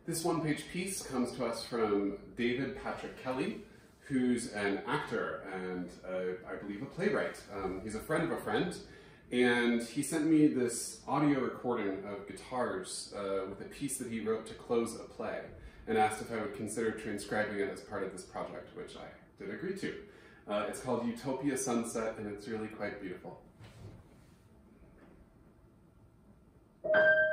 This one-page piece comes to us from David Patrick Kelly, who's an actor and I believe a playwright. He's a friend of a friend, and he sent me this audio recording of guitars with a piece that he wrote to close a play, and asked if I would consider transcribing it as part of this project, which I did agree to. It's called Utopia Sunset, and it's really quite beautiful.